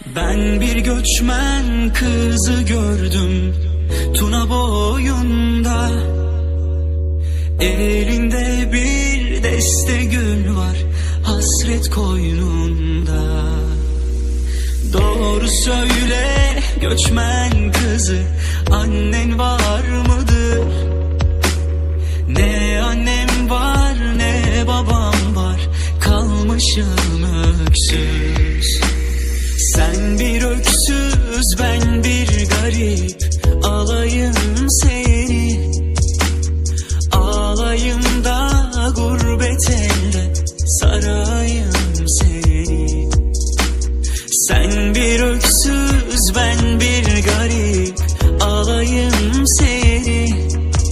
Ben bir göçmen kızı gördüm Tuna boyunda. Elinde bir deste gül var, hasret koynunda. Doğru söyle göçmen kızı, annen var mıdır? Ne annem var ne babam var, kalmışım öksüz. Sen bir öksüz, ben bir garip, alayım seni. Ağlayım da gurbet elde, sarayım seni. Sen bir öksüz, ben bir garip, alayım seni.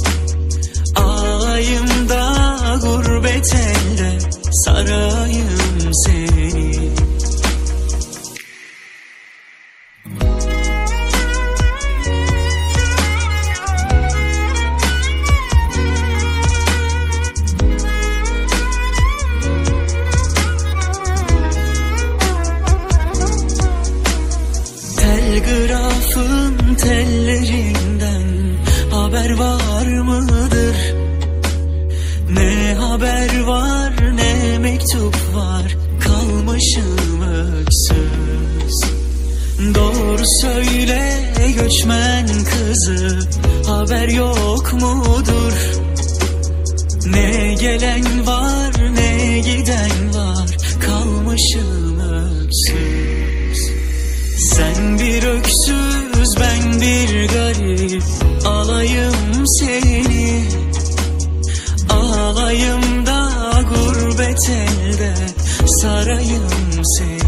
Ağlayım da gurbet elde, sarayım seni. Telgrafın tellerinden haber var mıdır? Ne haber var ne mektup var, kalmışım öksüz. Doğru söyle göçmen kızı, haber yok mudur? Ne gelen var ne giden var, kalmışım öksüz. Sen bir öksüz, ben bir garip, alayım seni. Ağlayım da gurbet elde, sarayım seni.